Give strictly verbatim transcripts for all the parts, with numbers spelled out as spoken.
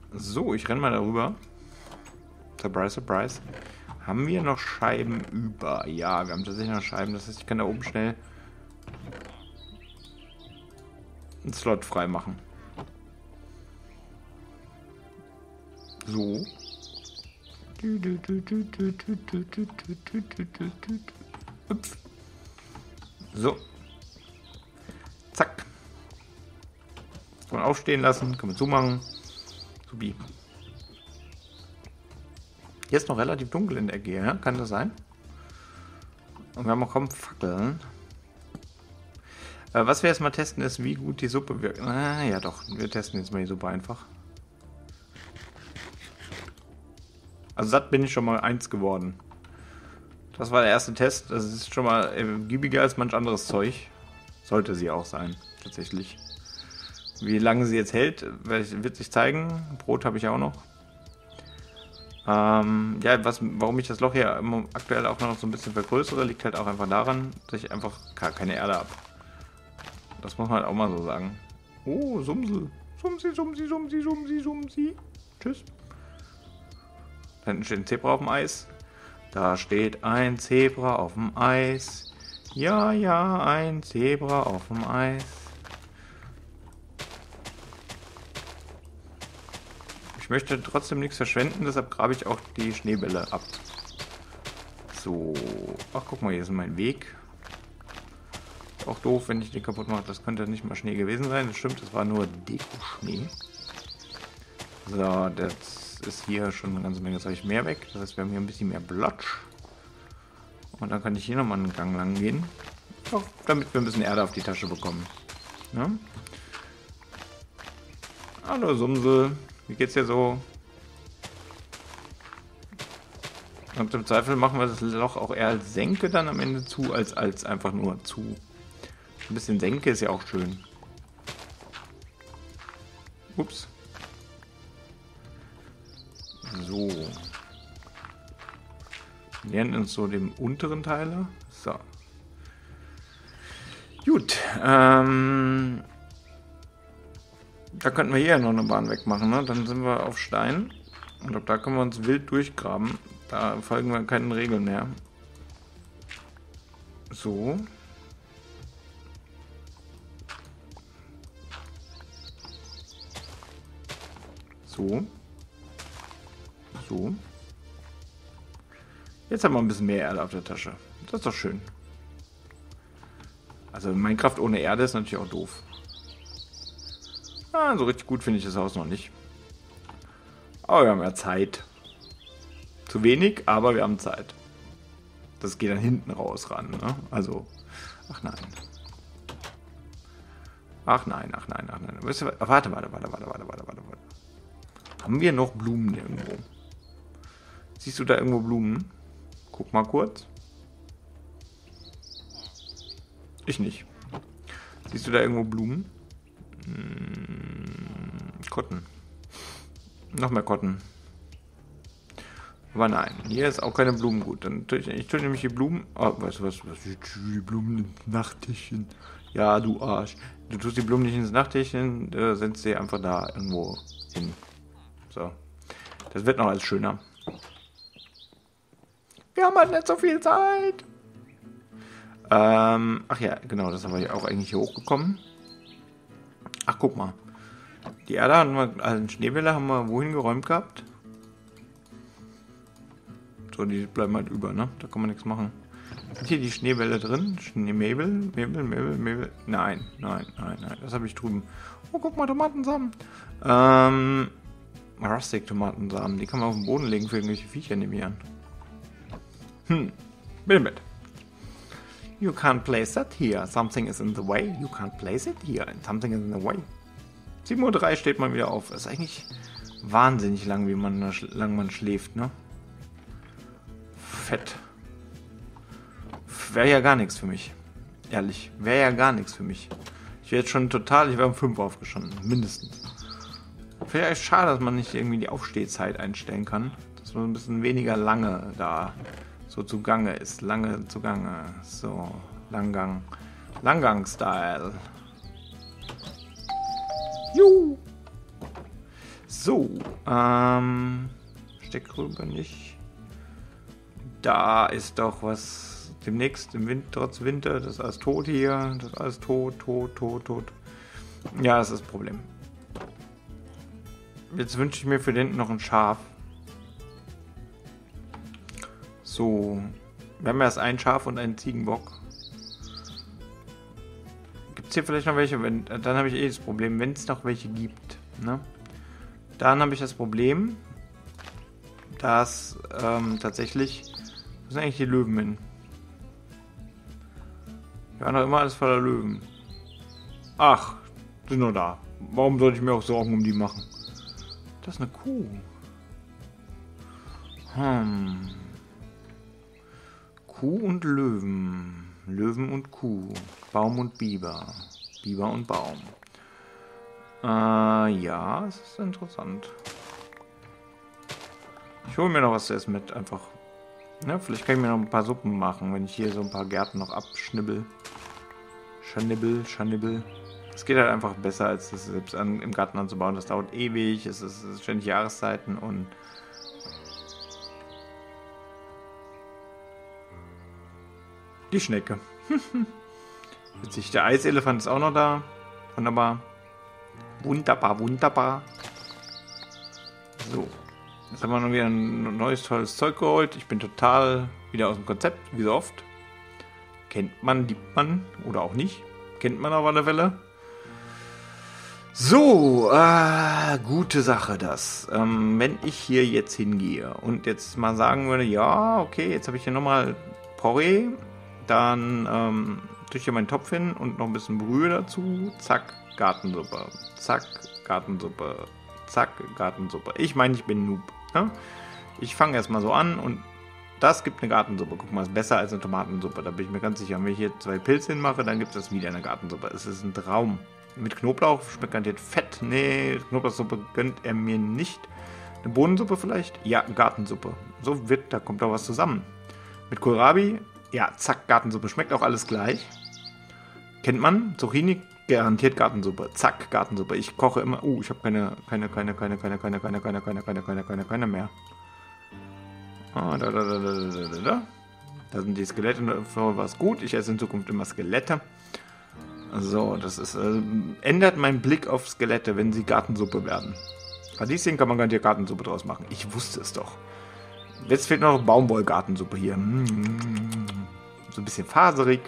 So, ich renne mal darüber. Surprise, surprise. Haben wir noch Scheiben über? Ja, wir haben tatsächlich noch Scheiben. Das heißt, ich kann da oben schnell einen Slot frei machen. So. Hüpf. So. Zack. Kann man aufstehen lassen, kann man zumachen. Subi. Hier ist noch relativ dunkel in der Ecke, ja? Kann das sein? Und wir haben auch kaum Fackeln. Äh, was wir jetzt mal testen ist, wie gut die Suppe wirkt. Ah, ja doch, wir testen jetzt mal die Suppe einfach. Also satt bin ich schon mal eins geworden. Das war der erste Test. Das ist schon mal äh, giebiger als manch anderes Zeug. Sollte sie auch sein, tatsächlich. Wie lange sie jetzt hält, wird sich zeigen. Brot habe ich auch noch. Ähm, ja, was, warum ich das Loch hier aktuell auch noch so ein bisschen vergrößere, liegt halt auch einfach daran, dass ich einfach keine Erde habe. Das muss man halt auch mal so sagen. Oh, Sumsel. Sumsi, Sumsi, Sumsi, Sumsi, Sumsi. Tschüss. Da hinten steht ein Zebra auf dem Eis. Da steht ein Zebra auf dem Eis. Ja, ja, ein Zebra auf dem Eis. Ich möchte trotzdem nichts verschwenden, deshalb grabe ich auch die Schneebälle ab. So. Ach, guck mal, hier ist mein Weg. Auch doof, wenn ich den kaputt mache. Das könnte nicht mal Schnee gewesen sein. Das stimmt, das war nur Deko-Schnee. So, das ist hier schon eine ganze Menge Zeug mehr weg. Das heißt, wir haben hier ein bisschen mehr Platsch. Und dann kann ich hier nochmal einen Gang lang gehen. Auch damit wir ein bisschen Erde auf die Tasche bekommen. Ja? Hallo Sumsel. Wie geht's dir so? Und im Zweifel machen wir das Loch auch eher als Senke dann am Ende zu, als als einfach nur zu. Ein bisschen Senke ist ja auch schön. Ups. So. Wir nähern uns so dem unteren Teil. So. Gut. Ähm... Da könnten wir hier noch eine Bahn wegmachen, ne? Dann sind wir auf Stein. Und ab da können wir uns wild durchgraben. Da folgen wir keinen Regeln mehr. So. So. So. Jetzt haben wir ein bisschen mehr Erde auf der Tasche. Das ist doch schön. Also Minecraft ohne Erde ist natürlich auch doof. Ah, so richtig gut finde ich das Haus noch nicht. Aber wir haben ja Zeit. Zu wenig, aber wir haben Zeit. Das geht dann hinten raus ran, ne? Also, ach nein. Ach nein, ach nein, ach nein. Warte, warte, warte, warte, warte, warte, warte, warte. Haben wir noch Blumen irgendwo? Siehst du da irgendwo Blumen? Guck mal kurz. Ich nicht. Siehst du da irgendwo Blumen? Kotten. Noch mehr Kotten. Aber nein, hier ist auch keine Blumen gut. Dann tue ich, ich tue nämlich die Blumen. Oh, weißt du was? was die Blumen ins Nachttischchen. Ja, du Arsch. Du tust die Blumen nicht ins Nachttischchen, du setzt sie einfach da irgendwo hin. So. Das wird noch alles schöner. Wir haben halt nicht so viel Zeit. Ähm, ach ja, genau, das haben wir auch eigentlich hier hochgekommen. Ach, guck mal. Die Erde haben wir, also den Schneebälle haben wir wohin geräumt gehabt? So, die bleiben halt über, ne? Da kann man nichts machen. Sind hier die Schneebälle drin? Schneemebel? Mebel, Mebel, Mebel? Nein, nein, nein, nein. Das habe ich drüben. Oh, guck mal, Tomatensamen. Ähm, Rustic-Tomatensamen. Die kann man auf den Boden legen für irgendwelche Viecher, nehme ich an. Hm, bitte mit. You can't place that here. Something is in the way. You can't place it here. And something is in the way. sieben Uhr drei steht man wieder auf. Ist eigentlich wahnsinnig lang, wie man lang man schläft, ne? Fett. Wäre ja gar nichts für mich. Ehrlich. Wäre ja gar nichts für mich. Ich wäre jetzt schon total, ich wäre um fünf aufgestanden. Mindestens. Finde ich echt schade, dass man nicht irgendwie die Aufstehzeit einstellen kann. Dass man ein bisschen weniger lange da so zugange ist. Lange zugange. So. Langgang. Langgang-Style. Juhu. So, ähm, Steckrübe nicht. Da ist doch was demnächst im Winter, trotz Winter, das ist alles tot hier, das ist alles tot, tot, tot, tot. Ja, das ist das Problem. Jetzt wünsche ich mir für den noch ein Schaf. So, wir haben erst ein Schaf und einen Ziegenbock. Gibt es hier vielleicht noch welche? Wenn, dann habe ich eh das Problem, wenn es noch welche gibt. Ne? Dann habe ich das Problem, dass ähm, tatsächlich... Wo sind eigentlich die Löwen hin? Ja, noch immer alles voller Löwen. Ach, sind nur da. Warum sollte ich mir auch Sorgen um die machen? Das ist eine Kuh. Hm. Kuh und Löwen. Löwen und Kuh. Baum und Biber. Biber und Baum. Äh, ja, es ist interessant. Ich hole mir noch was zu essen mit, einfach. Ja, vielleicht kann ich mir noch ein paar Suppen machen, wenn ich hier so ein paar Gärten noch abschnibbel. Schanibbel, schanibbel. Es geht halt einfach besser, als das selbst an, im Garten anzubauen. Das dauert ewig, es ist, es ist ständig Jahreszeiten und... Die Schnecke. Witzig, der Eiselefant ist auch noch da. Wunderbar. Wunderbar, wunderbar. So. Jetzt haben wir noch wieder ein neues, tolles Zeug geholt. Ich bin total wieder aus dem Konzept, wie so oft. Kennt man, liebt man oder auch nicht. Kennt man auf alle Fälle. So, äh, gute Sache das. Ähm, wenn ich hier jetzt hingehe und jetzt mal sagen würde, ja, okay, jetzt habe ich hier nochmal Porree, dann ähm, tue ich hier meinen Topf hin und noch ein bisschen Brühe dazu. Zack, Gartensuppe. Zack, Gartensuppe. Zack, Gartensuppe. Ich meine, ich bin Noob. Ne? Ich fange erstmal so an und das gibt eine Gartensuppe. Guck mal, ist besser als eine Tomatensuppe. Da bin ich mir ganz sicher. Und wenn ich hier zwei Pilze hinmache, dann gibt es wieder eine Gartensuppe. Es ist ein Traum. Mit Knoblauch schmeckt garantiert fett. Nee, Knoblauchsuppe gönnt er mir nicht. Eine Bohnensuppe vielleicht? Ja, Gartensuppe. So wird, da kommt doch was zusammen. Mit Kohlrabi? Ja, zack, Gartensuppe. Schmeckt auch alles gleich. Kennt man? Zucchini? Garantiert Gartensuppe. Zack, Gartensuppe. Ich koche immer... Uh, ich habe keine, keine, keine, keine, keine, keine, keine, keine, keine, keine, keine, keine, keine mehr. Ah, da, da, da, da, da, da, da. Da sind die Skelette. Für was gut. Ich esse in Zukunft immer Skelette. So, das ist... Äh, ändert meinen Blick auf Skelette, wenn sie Gartensuppe werden. Radieschen kann man garantiert Gartensuppe draus machen. Ich wusste es doch. Jetzt fehlt noch Baumwollgartensuppe hier. So ein bisschen faserig.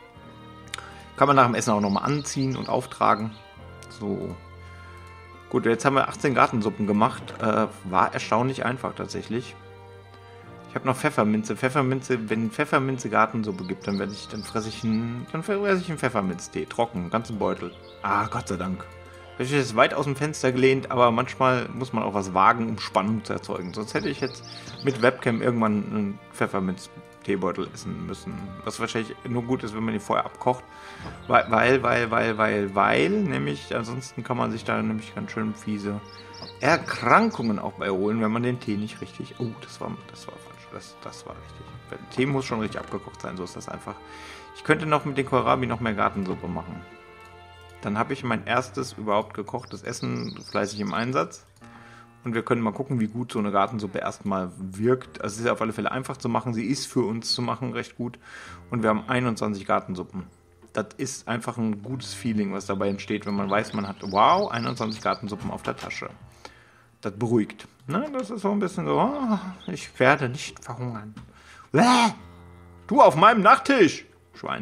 Kann man nach dem Essen auch nochmal anziehen und auftragen. So. Gut, jetzt haben wir achtzehn Gartensuppen gemacht. Äh, war erstaunlich einfach tatsächlich. Ich habe noch Pfefferminze. Pfefferminze, wenn Pfefferminze Gartensuppe gibt, dann werde ich, dann fresse ich einen, dann fresse ich einen Pfefferminztee. Trocken, einen ganzen Beutel. Ah, Gott sei Dank. Ich bin jetzt weit aus dem Fenster gelehnt, aber manchmal muss man auch was wagen, um Spannung zu erzeugen. Sonst hätte ich jetzt mit Webcam irgendwann einen Pfefferminz-Teebeutel essen müssen. Was wahrscheinlich nur gut ist, wenn man den vorher abkocht. Weil, weil, weil, weil, weil, weil, nämlich, ansonsten kann man sich da nämlich ganz schön fiese Erkrankungen auch bei holen, wenn man den Tee nicht richtig... Oh, das war, das war falsch. Das, das war richtig. Der Tee muss schon richtig abgekocht sein, so ist das einfach. Ich könnte noch mit dem Kohlrabi noch mehr Gartensuppe machen. Dann habe ich mein erstes überhaupt gekochtes Essen fleißig im Einsatz. Und wir können mal gucken, wie gut so eine Gartensuppe erstmal wirkt. Also es ist auf alle Fälle einfach zu machen. Sie ist für uns zu machen recht gut. Und wir haben einundzwanzig Gartensuppen. Das ist einfach ein gutes Feeling, was dabei entsteht, wenn man weiß, man hat, wow, einundzwanzig Gartensuppen auf der Tasche. Das beruhigt. Ne? Das ist so ein bisschen so, oh, ich werde nicht verhungern. Bäh! Du auf meinem Nachttisch, Schwein.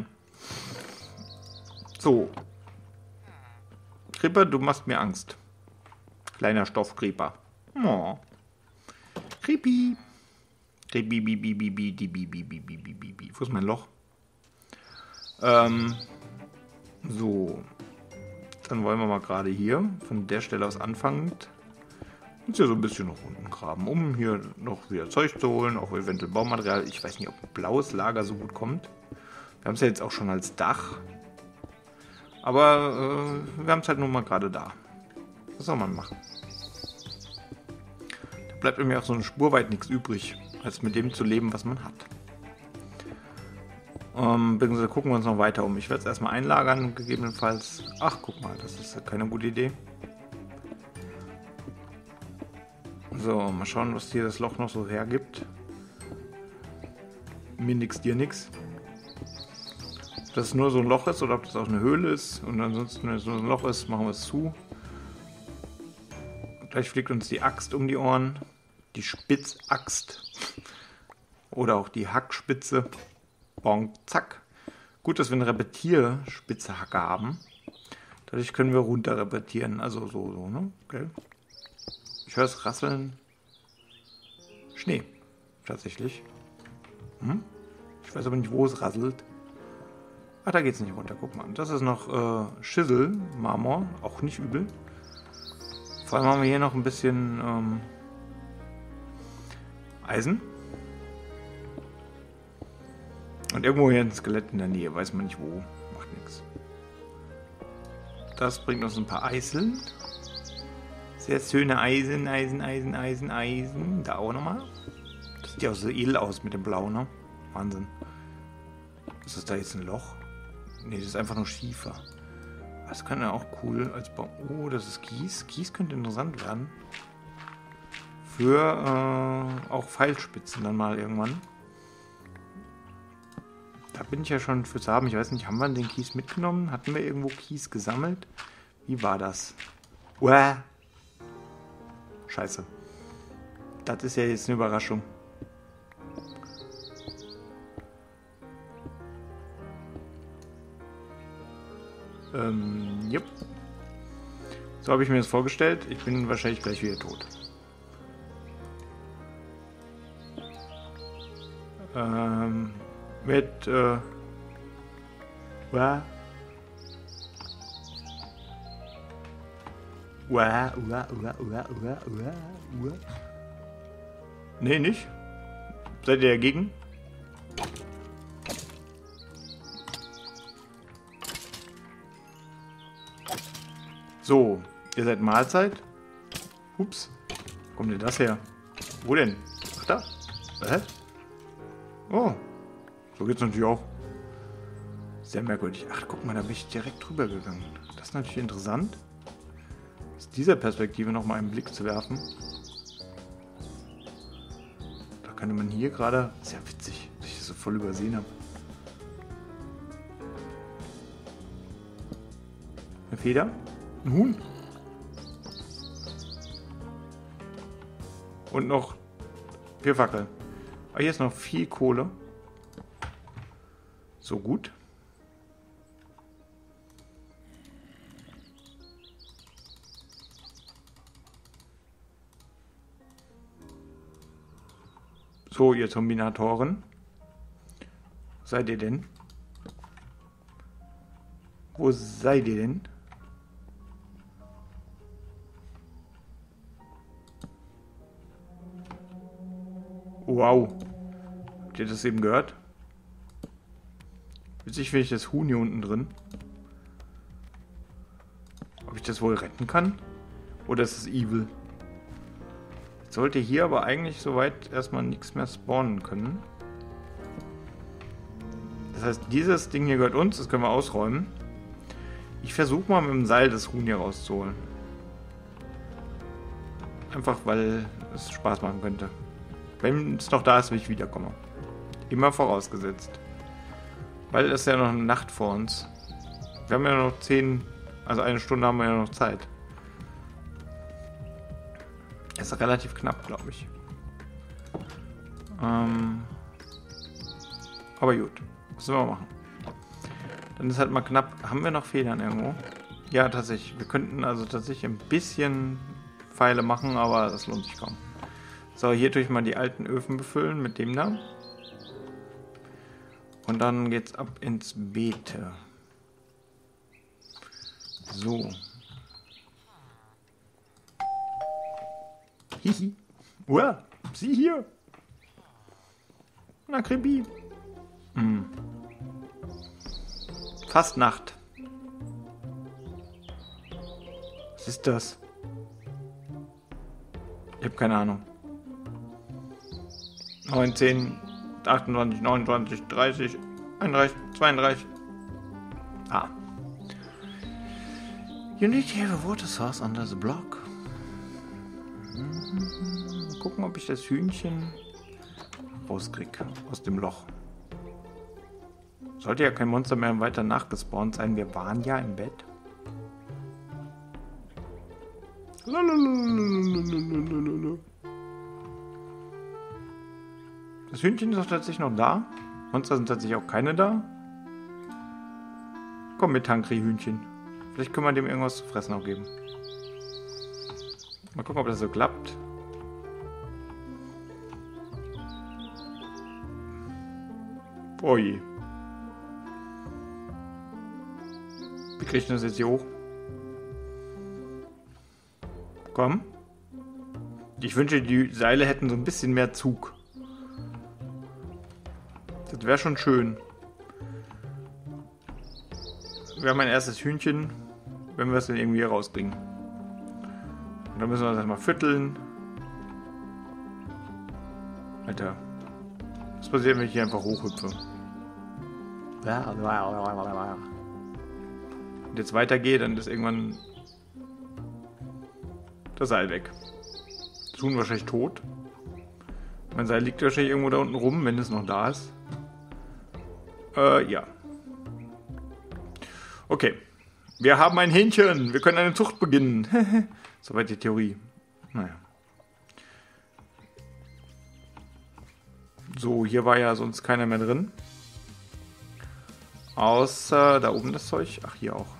So. Creeper, du machst mir Angst. Kleiner Stoffcreeper. Oh. Creepy. Creepy, bi, bi, bi, bi, bi, bi, bi, bi, bi, bi, bi. Wo ist mein Loch? Ähm. So. Dann wollen wir mal gerade hier, von der Stelle aus anfangend, uns hier so ein bisschen nach unten graben, um hier noch wieder Zeug zu holen, auch eventuell Baumaterial. Ich weiß nicht, ob ein blaues Lager so gut kommt. Wir haben es ja jetzt auch schon als Dach. Aber äh, wir haben es halt nun mal gerade da. Was soll man machen? Da bleibt mir auch so eine Spur weit nichts übrig, als mit dem zu leben, was man hat. Ähm, beziehungsweise gucken wir uns noch weiter um. Ich werde es erstmal einlagern, gegebenenfalls. Ach, guck mal, das ist ja keine gute Idee. So, mal schauen, was hier das Loch noch so hergibt. Mir nix, dir nix. Ob das nur so ein Loch ist oder ob das auch eine Höhle ist. Und ansonsten, wenn es nur ein Loch ist, machen wir es zu. Gleich fliegt uns die Axt um die Ohren. Die Spitzaxt. Oder auch die Hackspitze. Bonk, zack. Gut, dass wir eine Repetierspitze-Hacke haben. Dadurch können wir runter repetieren. Also so, so, ne? Okay. Ich höre es rasseln. Schnee. Tatsächlich. Hm? Ich weiß aber nicht, wo es rasselt. Ach, da geht es nicht runter. Guck mal. Das ist noch äh, Schissel, Marmor. Auch nicht übel. Vor allem haben wir hier noch ein bisschen ähm, Eisen. Und irgendwo hier ein Skelett in der Nähe. Weiß man nicht wo. Macht nichts. Das bringt uns ein paar Eiseln. Sehr schöne Eisen, Eisen, Eisen, Eisen, Eisen. Da auch nochmal. Das sieht ja auch so edel aus mit dem Blau, ne? Wahnsinn. Ist das da jetzt ein Loch? Ne, das ist einfach nur Schiefer. Das kann ja auch cool als Baum. Oh, das ist Kies. Kies könnte interessant werden. Für äh, auch Pfeilspitzen dann mal irgendwann. Da bin ich ja schon fürs Haben. Ich weiß nicht, haben wir den Kies mitgenommen? Hatten wir irgendwo Kies gesammelt? Wie war das? Uah. Scheiße. Das ist ja jetzt eine Überraschung. Ähm, jupp. So habe ich mir das vorgestellt. Ich bin wahrscheinlich gleich wieder tot. Ähm, mit, äh, Uah. Uah, uah, uah, uah, uah, uah, uah. Nee, nicht. Seid ihr dagegen? So, ihr seid Mahlzeit. Ups. Wo kommt denn das her? Wo denn? Ach, da. Hä? Oh. So geht's natürlich auch. Sehr merkwürdig. Ach, guck mal, da bin ich direkt drüber gegangen. Das ist natürlich interessant. Aus dieser Perspektive nochmal einen Blick zu werfen. Da könnte man hier gerade... Sehr witzig, dass ich das so voll übersehen habe. Eine Feder? Ein Huhn? Und noch vier Fackeln. Aber hier ist noch viel Kohle. So gut. So, ihr Zombinatoren. Wo seid ihr denn? Wo seid ihr denn? Wow. Habt ihr das eben gehört? Witzig finde ich das Huhn hier unten drin. Ob ich das wohl retten kann? Oder ist es evil? Jetzt sollte hier aber eigentlich soweit erstmal nichts mehr spawnen können. Das heißt, dieses Ding hier gehört uns. Das können wir ausräumen. Ich versuche mal mit dem Seil das Huhn hier rauszuholen. Einfach, weil es Spaß machen könnte. Wenn es noch da ist, will ich wiederkommen. Immer vorausgesetzt. Weil es ja noch eine Nacht vor uns. Wir haben ja noch zehn, also eine Stunde haben wir ja noch Zeit. Das ist relativ knapp, glaube ich. Ähm, aber gut, was sollen wir machen? Dann ist halt mal knapp. Haben wir noch Federn irgendwo? Ja, tatsächlich. Wir könnten also tatsächlich ein bisschen Pfeile machen, aber das lohnt sich kaum. So, hier tue ich mal die alten Öfen befüllen mit dem da. Und dann geht's ab ins Beete. So. Hihi. Uah, sieh hier. Na, Krebi. Hm. Fast Nacht. Was ist das? Ich habe keine Ahnung. neunzehn, achtundzwanzig, neunundzwanzig, dreißig, einunddreißig, zweiunddreißig. Ah. You need to have a water source under the block. Hm. Mal gucken, ob ich das Hühnchen rauskriege aus dem Loch. Sollte ja kein Monster mehr weiter nachgespawnt sein. Wir waren ja im Bett. Das Hühnchen ist doch tatsächlich noch da. Monster sind tatsächlich auch keine da. Komm mit, Tankri-Hühnchen. Vielleicht können wir dem irgendwas zu fressen auch geben. Mal gucken, ob das so klappt. Oh je. Wie kriege ich das jetzt hier hoch? Komm. Ich wünsche, die Seile hätten so ein bisschen mehr Zug. Das wäre schon schön. Wir haben ein erstes Hühnchen, wenn wir es dann irgendwie hier rauskriegen. Und dann müssen wir das erstmal fütteln. Alter. Was passiert, wenn ich hier einfach hochhüpfe? Und jetzt weitergehe, dann ist irgendwann das Seil weg. Das Huhn wahrscheinlich tot. Mein Seil liegt wahrscheinlich irgendwo da unten rum, wenn es noch da ist. Äh, ja. Okay. Wir haben ein Hähnchen. Wir können eine Zucht beginnen. Soweit die Theorie. Naja. So, hier war ja sonst keiner mehr drin. Außer da oben das Zeug. Ach, hier auch.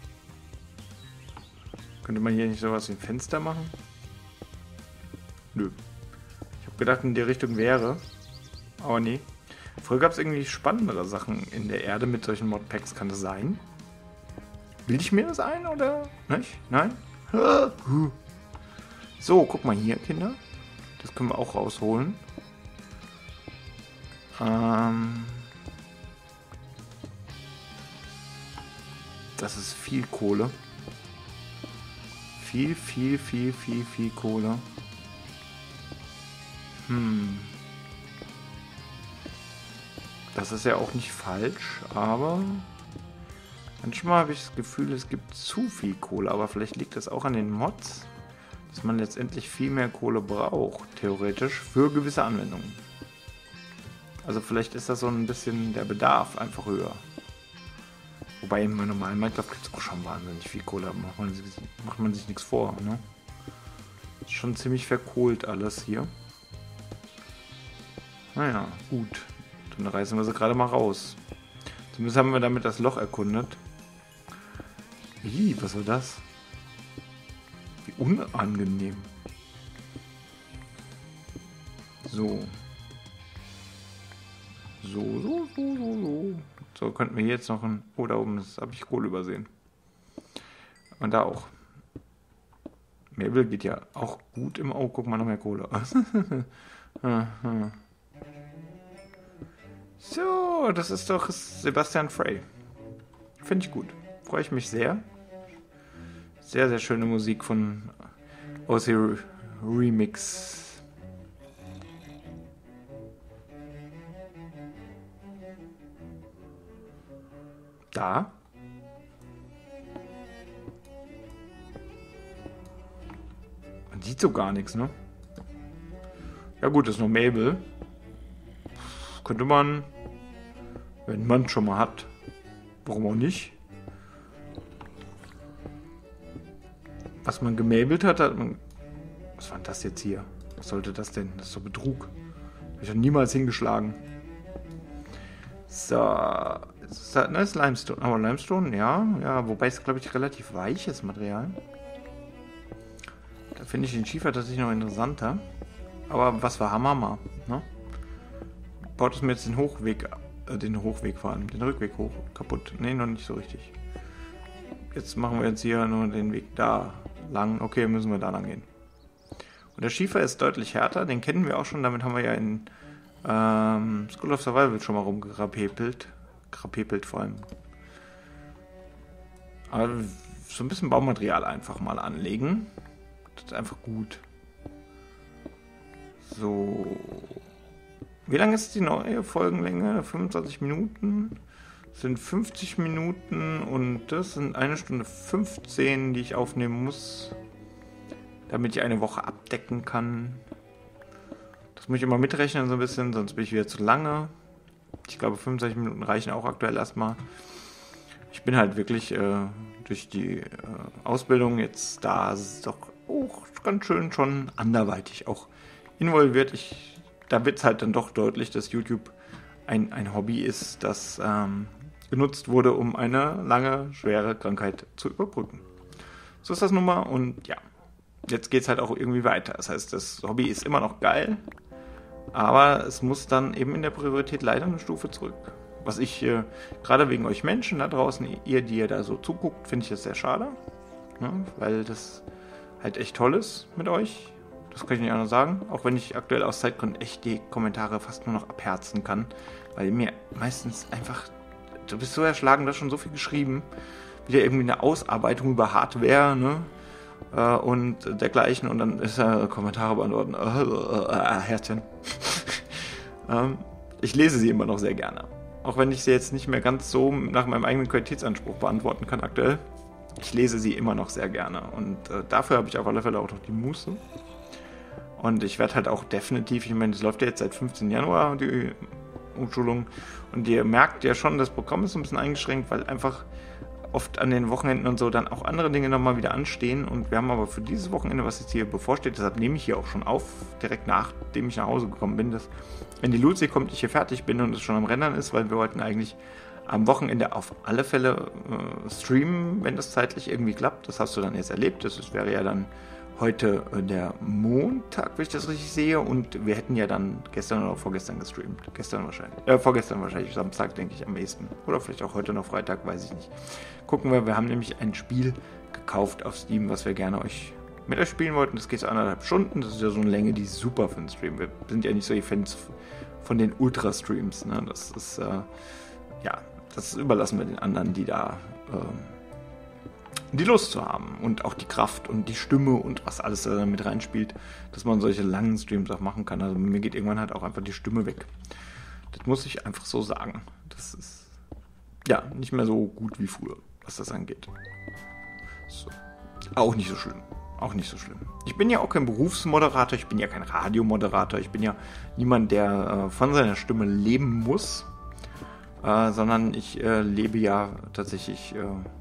Könnte man hier nicht sowas wie ein Fenster machen? Nö. Ich habe gedacht, in der Richtung wäre. Aber nee. Früher gab es irgendwie spannendere Sachen in der Erde mit solchen Modpacks. Kann das sein? Will ich mir das ein oder nicht? Nein? So, guck mal hier, Kinder. Das können wir auch rausholen. Ähm das ist viel Kohle. Viel, viel, viel, viel, viel Kohle. Hm. Das ist ja auch nicht falsch, aber manchmal habe ich das Gefühl, es gibt zu viel Kohle, aber vielleicht liegt das auch an den Mods, dass man letztendlich viel mehr Kohle braucht, theoretisch, für gewisse Anwendungen. Also vielleicht ist das so ein bisschen der Bedarf einfach höher. Wobei im normalen Minecraft gibt es auch schon wahnsinnig viel Kohle, aber macht man sich, macht man sich nichts vor, ne? Ist schon ziemlich verkohlt alles hier. Naja, gut. Dann reißen wir sie gerade mal raus. Zumindest haben wir damit das Loch erkundet. Ih, was war das? Wie unangenehm. So. So, so, so, so, so. So, könnten wir hier jetzt noch ein... Oh, da oben habe ich Kohle übersehen. Und da auch. Mabel geht ja auch gut im... Oh, guck mal, noch mehr Kohle. So, das ist doch Sebastian Frey. Finde ich gut. Freue ich mich sehr. Sehr, sehr schöne Musik von Ozzy Remix. Da. Man sieht so gar nichts, ne? Ja gut, das ist nur Mabel. Könnte man, wenn man schon mal hat, warum auch nicht? Was man gemabelt hat, hat man... Was war denn das jetzt hier? Was sollte das denn? Das ist doch Betrug. Habe ich doch niemals hingeschlagen. So. Ist das, ne, ist Limestone. Aber Limestone, ja. Ja, wobei es, glaube ich, relativ weiches Material. Da finde ich den Schiefer tatsächlich noch interessanter. Aber was für Hammer, ne? Baut es mir jetzt den Hochweg, äh, den Hochweg vor allem, den Rückweg hoch kaputt. Ne, noch nicht so richtig. Jetzt machen wir jetzt hier nur den Weg da lang. Okay, müssen wir da lang gehen. Und der Schiefer ist deutlich härter, den kennen wir auch schon, damit haben wir ja in ähm, School of Survival schon mal rumgerapepelt. Krapepelt vor allem. Aber so ein bisschen Baumaterial einfach mal anlegen. Das ist einfach gut. So. Wie lang ist die neue Folgenlänge? fünfundzwanzig Minuten. Das sind fünfzig Minuten und das sind eine Stunde fünfzehn, die ich aufnehmen muss. damit ich eine Woche abdecken kann. Das muss ich immer mitrechnen so ein bisschen, sonst bin ich wieder zu lange. Ich glaube, fünfundzwanzig Minuten reichen auch aktuell erstmal. Ich bin halt wirklich äh, durch die äh, Ausbildung jetzt da ist doch auch ganz schön schon anderweitig auch involviert. Ich, da wird es halt dann doch deutlich, dass YouTube ein, ein Hobby ist, das ähm, genutzt wurde, um eine lange, schwere Krankheit zu überbrücken. So ist das nun mal und ja, jetzt geht es halt auch irgendwie weiter. Das heißt, das Hobby ist immer noch geil, aber es muss dann eben in der Priorität leider eine Stufe zurück. Was ich, äh, gerade wegen euch Menschen da draußen, ihr, die ihr da so zuguckt, finde ich das sehr schade. Ne? Weil das halt echt toll ist mit euch. Das kann ich nicht anders sagen. Auch wenn ich aktuell aus Zeitgründen echt die Kommentare fast nur noch abherzen kann. Weil mir meistens einfach, du bist so erschlagen, du hast schon so viel geschrieben. Wieder irgendwie eine Ausarbeitung über Hardware, ne? Äh, und dergleichen. Und dann ist er Kommentare beantworten. Äh, äh, äh, Herzchen. ähm, ich lese sie immer noch sehr gerne. Auch wenn ich sie jetzt nicht mehr ganz so nach meinem eigenen Qualitätsanspruch beantworten kann aktuell. Ich lese sie immer noch sehr gerne. Und äh, dafür habe ich auf alle Fälle auch noch die Muße. Und ich werde halt auch definitiv, ich meine, das läuft ja jetzt seit fünfzehnten Januar, die Umschulung. Und ihr merkt ja schon, das Programm ist so ein bisschen eingeschränkt, weil einfach oft an den Wochenenden und so dann auch andere Dinge nochmal wieder anstehen. Und wir haben aber für dieses Wochenende, was jetzt hier bevorsteht, deshalb nehme ich hier auch schon auf, direkt nachdem ich nach Hause gekommen bin, dass, wenn die Luzi kommt, ich hier fertig bin und es schon am Rendern ist, weil wir wollten eigentlich am Wochenende auf alle Fälle äh, streamen, wenn das zeitlich irgendwie klappt. Das hast du dann jetzt erlebt. Das ist, wäre ja dann heute äh, der Montag, wenn ich das richtig sehe. Und wir hätten ja dann gestern oder vorgestern gestreamt. Gestern wahrscheinlich. Äh, vorgestern wahrscheinlich. Samstag, denke ich, am ehesten. Oder vielleicht auch heute noch Freitag, weiß ich nicht. Gucken wir. Wir haben nämlich ein Spiel gekauft auf Steam, was wir gerne euch mit euch spielen wollten. Das geht so anderthalb Stunden. Das ist ja so eine Länge, die ist super für einen Stream. Wir sind ja nicht so die Fans von den Ultra-Streams. Ne? Das ist, äh, ja, das überlassen wir den anderen, die da ähm, die Lust zu haben und auch die Kraft und die Stimme und was alles da mit reinspielt, dass man solche langen Streams auch machen kann. Also mir geht irgendwann halt auch einfach die Stimme weg. Das muss ich einfach so sagen. Das ist ja nicht mehr so gut wie früher, was das angeht. So. Auch nicht so schlimm. Auch nicht so schlimm. Ich bin ja auch kein Berufsmoderator, ich bin ja kein Radiomoderator, ich bin ja niemand, der äh, von seiner Stimme leben muss. Äh, sondern ich äh, lebe ja tatsächlich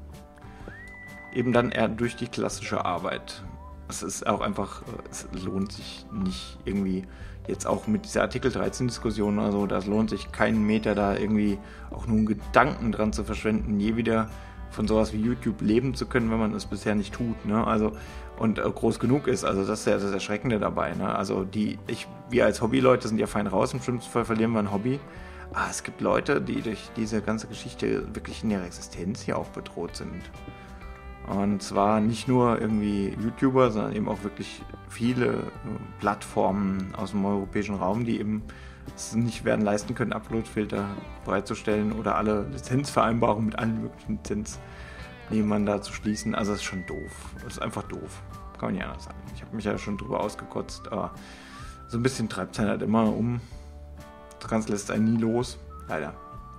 äh, eben dann eher durch die klassische Arbeit. Es ist auch einfach, äh, es lohnt sich nicht irgendwie, jetzt auch mit dieser Artikel dreizehn Diskussion oder so, das lohnt sich keinen Meter da irgendwie auch nur einen Gedanken dran zu verschwenden, je wieder von sowas wie YouTube leben zu können, wenn man es bisher nicht tut, ne? Also und äh, groß genug ist, also das ist ja das Erschreckende dabei, ne? Also die, ich, wir als Hobbyleute sind ja fein raus, im schlimmsten Fall verlieren wir ein Hobby. Ah, es gibt Leute, die durch diese ganze Geschichte wirklich in ihrer Existenz hier auch bedroht sind. Und zwar nicht nur irgendwie YouTuber, sondern eben auch wirklich viele äh, Plattformen aus dem europäischen Raum, die eben es nicht werden leisten können, Uploadfilter bereitzustellen oder alle Lizenzvereinbarungen mit allen möglichen Lizenznehmern da zu schließen. Also das ist schon doof. Das ist einfach doof. Kann man nicht anders sagen. Ich habe mich ja schon drüber ausgekotzt, aber so ein bisschen treibt es halt immer um. Das Ganze lässt einen nie los, leider.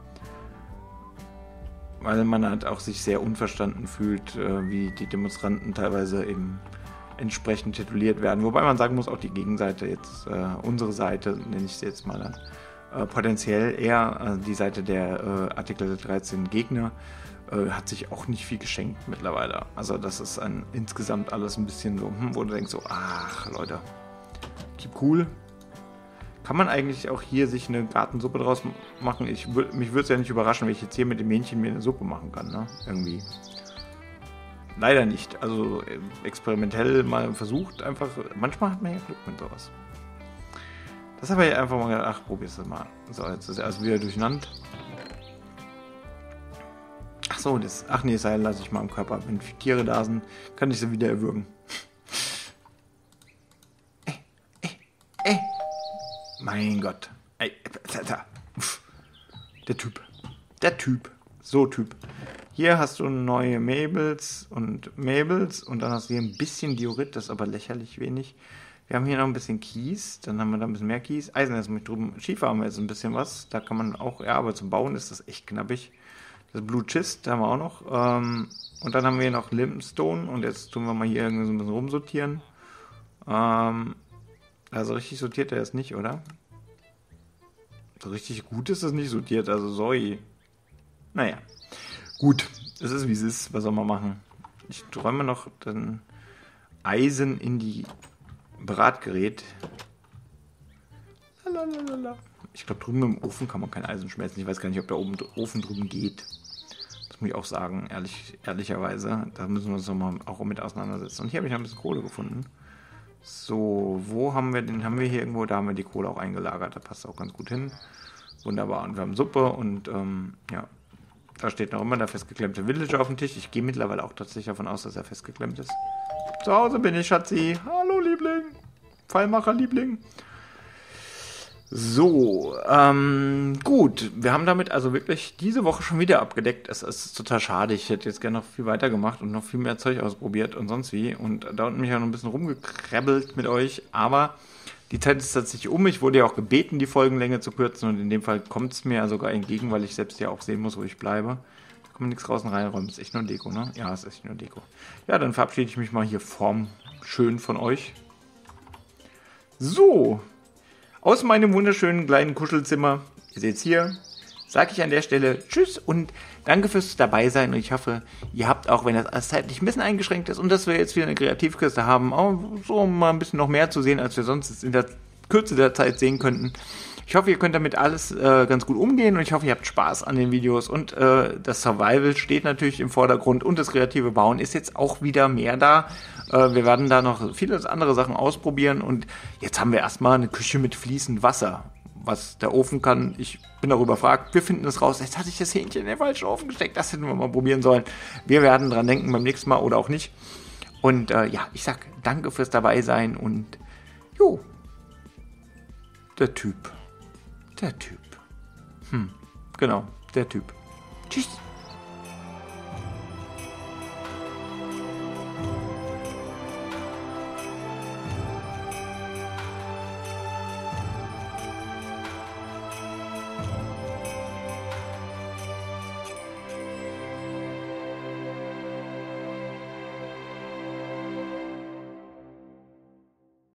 Weil man halt auch sich sehr unverstanden fühlt, wie die Demonstranten teilweise eben entsprechend tituliert werden. Wobei man sagen muss, auch die Gegenseite jetzt, äh, unsere Seite, nenne ich sie jetzt mal dann, äh, potenziell eher äh, die Seite der äh, Artikel dreizehn Gegner, äh, hat sich auch nicht viel geschenkt mittlerweile. Also das ist ein, insgesamt alles ein bisschen so, hm, wo du denkst so, ach Leute, keep cool. Kann man eigentlich auch hier sich eine Gartensuppe draus machen? Ich, mich würde es ja nicht überraschen, wenn ich jetzt hier mit dem Männchen mir eine Suppe machen kann, ne? Irgendwie. Leider nicht. Also experimentell mal versucht, einfach. Manchmal hat man ja Glück mit sowas. Das habe ich einfach mal gedacht, ach, probier's das mal. So, jetzt ist erst wieder durcheinander. Ach so, das. Ach nee, das Seil lasse ich mal im Körper. Wenn Tiere da sind, kann ich sie wieder erwürgen. Ey, ey, ey. Mein Gott. Ey, der Typ. Der Typ. So Typ. Hier hast du neue Mabels und Mabels und dann hast du hier ein bisschen Diorit, das ist aber lächerlich wenig. Wir haben hier noch ein bisschen Kies, dann haben wir da ein bisschen mehr Kies. Eisen ist mit drüben. Schiefer haben wir jetzt ein bisschen was. Da kann man auch, ja, aber zum Bauen ist das echt knappig. Das Blue Schist haben wir auch noch. Ähm, und dann haben wir noch Limestone und jetzt tun wir mal hier irgendwie so ein bisschen rumsortieren. Ähm, also richtig sortiert er ist nicht, oder? So richtig gut ist es nicht sortiert, also sorry. Naja, gut, es ist wie es ist, was soll man machen? Ich träume noch den Eisen in die Bratgerät. Lalalala. Ich glaube, drüben im Ofen kann man kein Eisen schmelzen. Ich weiß gar nicht, ob der oben, Ofen drüben geht. Das muss ich auch sagen, ehrlich, ehrlicherweise. Da müssen wir uns nochmal auch mit auseinandersetzen. Und hier habe ich noch ein bisschen Kohle gefunden. So, wo haben wir den? Haben wir hier irgendwo? Da haben wir die Kohle auch eingelagert. Da passt auch ganz gut hin. Wunderbar. Und wir haben Suppe und ähm, ja, da steht noch immer der festgeklemmte Villager auf dem Tisch. Ich gehe mittlerweile auch tatsächlich davon aus, dass er festgeklemmt ist. Zu Hause bin ich, Schatzi. Hallo, Liebling. Pfeilmacher, Liebling. So, ähm, gut. Wir haben damit also wirklich diese Woche schon wieder abgedeckt. Es ist total schade. Ich hätte jetzt gerne noch viel weiter gemacht und noch viel mehr Zeug ausprobiert und sonst wie. Und da unten mich ja noch ein bisschen rumgekrabbelt mit euch. Aber die Zeit ist tatsächlich um. Ich wurde ja auch gebeten, die Folgenlänge zu kürzen. Und in dem Fall kommt es mir ja sogar entgegen, weil ich selbst ja auch sehen muss, wo ich bleibe. Da kann man nichts draußen reinräumen. Ist echt nur Deko, ne? Ja, ist echt nur Deko. Ja, dann verabschiede ich mich mal hier formschön von euch. So. Aus meinem wunderschönen kleinen Kuschelzimmer, ihr seht es hier, sage ich an der Stelle Tschüss und danke fürs dabei sein. Und ich hoffe, ihr habt auch, wenn das alles zeitlich ein bisschen eingeschränkt ist und dass wir jetzt wieder eine Kreativkiste haben, auch so mal ein bisschen noch mehr zu sehen, als wir sonst in der Kürze der Zeit sehen könnten. Ich hoffe, ihr könnt damit alles äh, ganz gut umgehen und ich hoffe, ihr habt Spaß an den Videos. Und äh, das Survival steht natürlich im Vordergrund und das kreative Bauen ist jetzt auch wieder mehr da. Äh, wir werden da noch viele andere Sachen ausprobieren und jetzt haben wir erstmal eine Küche mit fließend Wasser. Was der Ofen kann, ich bin darüber gefragt, wir finden es raus. Jetzt hatte ich das Hähnchen in den falschen Ofen gesteckt, das hätten wir mal probieren sollen. Wir werden dran denken beim nächsten Mal oder auch nicht. Und äh, ja, ich sag danke fürs dabei sein und jo, der Typ. Der Typ. Hm, genau, der Typ. Tschüss.